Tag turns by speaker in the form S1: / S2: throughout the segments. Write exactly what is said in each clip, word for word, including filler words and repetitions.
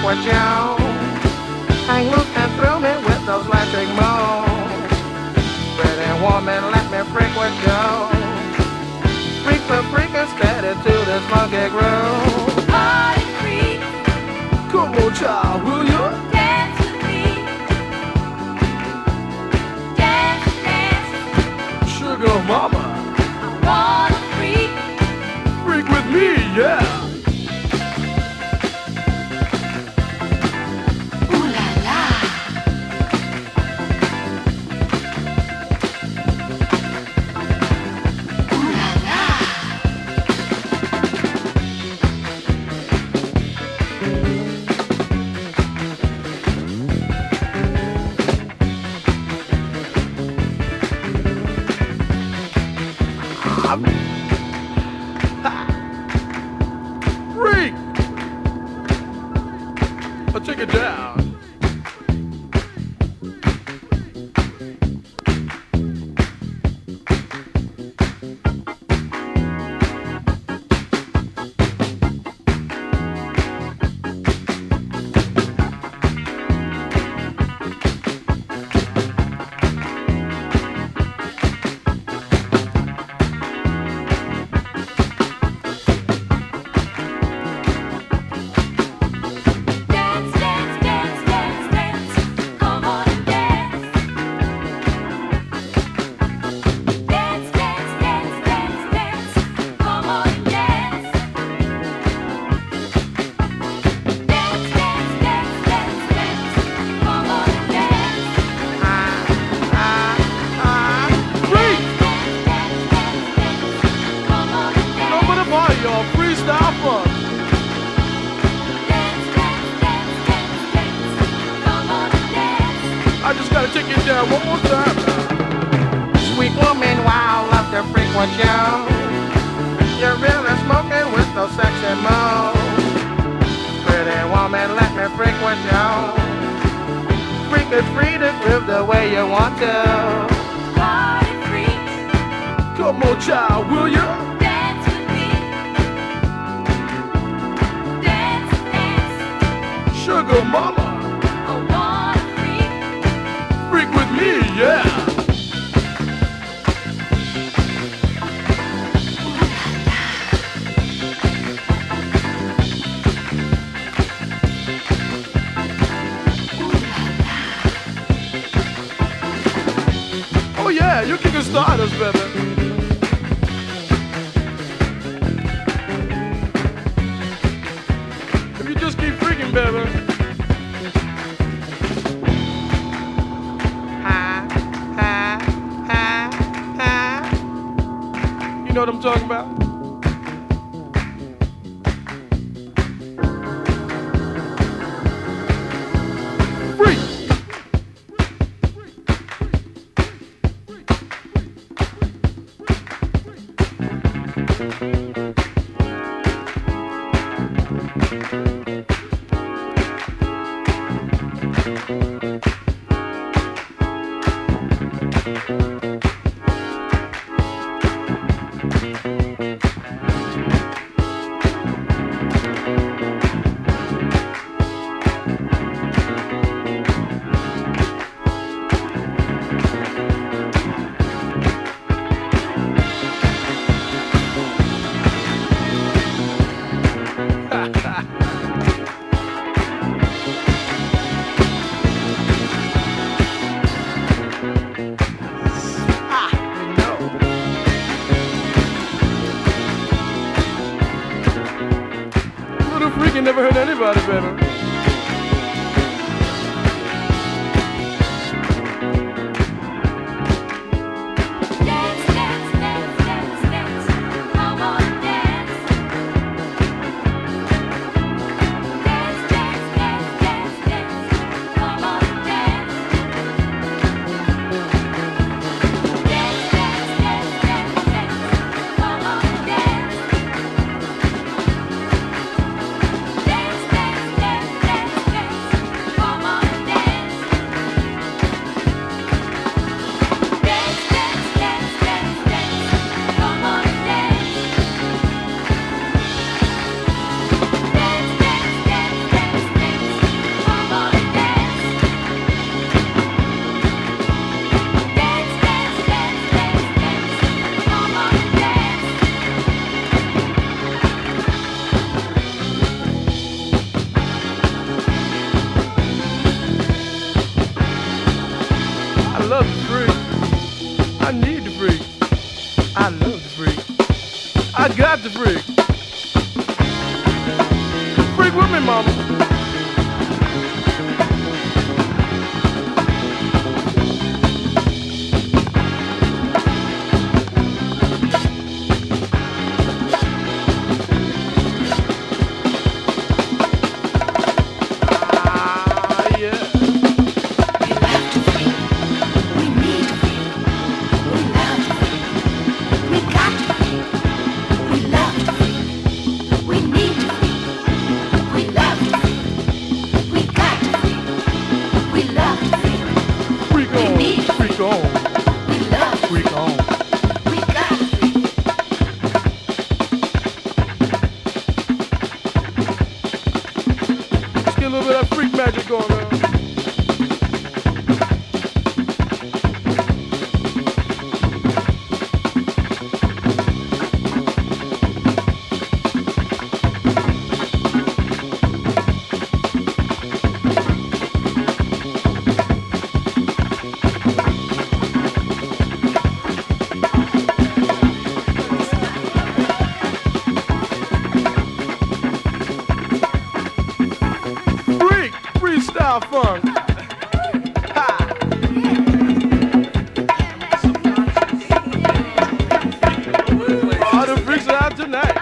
S1: with you. Hang loose and thrill me with those electric moves. Pretty woman, let me freak with you. Freak the freak and steady to this funky groove.
S2: Party freak,
S1: Come on, child, will you?
S2: dance with me. Dance, dance,
S1: Sugar mama,
S2: I wanna freak.
S1: freak with me, yeah.
S2: Ooh la la. Ooh la la.
S1: Freak! I'll take it down.
S2: Dance, dance, dance, dance, dance. Come on and dance. Dance, dance, dance, dance, dance. Come on and dance. Dance, dance, dance, dance, dance. Come on and dance.
S1: Freak!
S2: Dance, dance, dance, dance. Come on and dance.
S1: Over the bar, y'all. Freestyle fun.
S2: Dance, dance, dance, dance, dance. Come on and dance.
S1: I just gotta take it down one more time now. Sweet woman, wow, love to freak with you. You're really smoking with those sexy moves. Pretty woman, let me freak with you. Freak is free to groove the way you want to.
S2: Party freak,
S1: Come on, child, will you?
S2: dance with me. Dance, dance,
S1: Sugar mama,
S2: I wanna freak.
S1: freak with me, yeah. Oh yeah, you can start us, baby. If you just keep freaking, baby. Ha, ha, ha, ha. You know what I'm talking about? Freak! Ah, you know. Little freaking never hurt anybody better.
S2: Dance, dance, dance, dance, dance. Come on and dance. Dance, dance, dance, dance, dance. Come on and dance. Dance, dance, dance, dance, dance. Come on and dance. Dance, dance, dance,
S1: need the freak. I love the freak. I got the freak. Freak with me, mama. Funk. Ha. All the freaks are out tonight.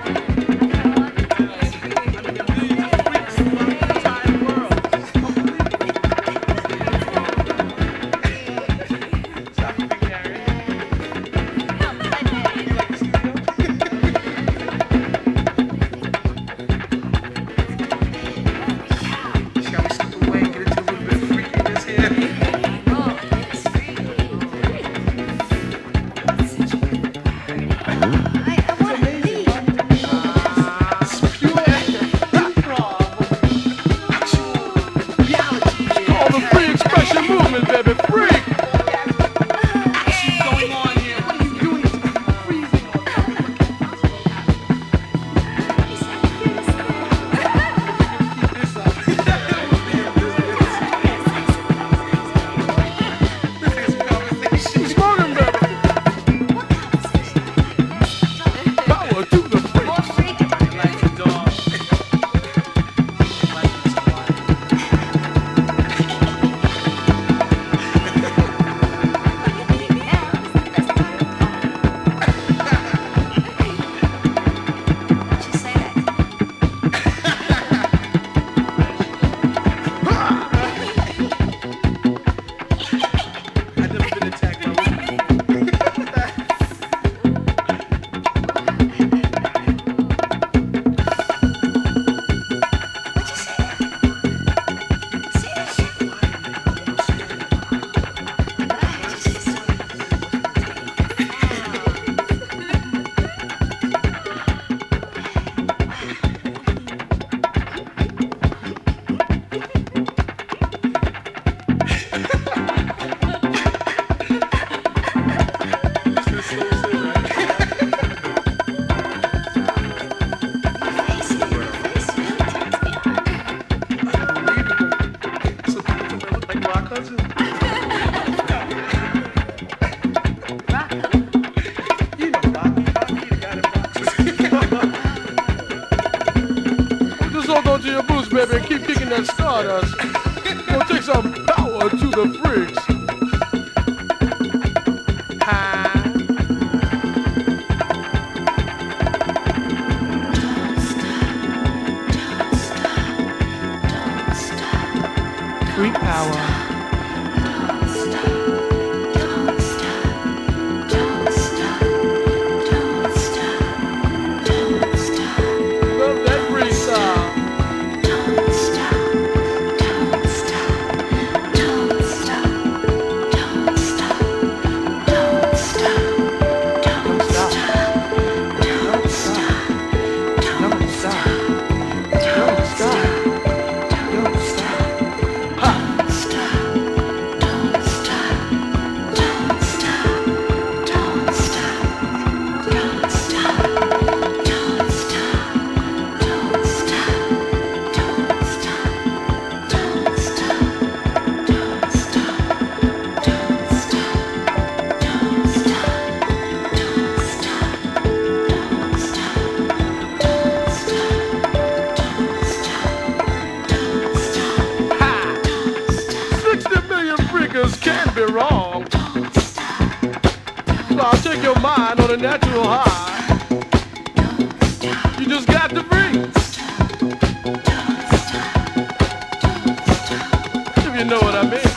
S1: Baby, and keep kicking that stardust. Gonna take some power to the freaks. Hi. Freak power. I'll take your mind on a natural high. You just got to breathe. If you know what I mean.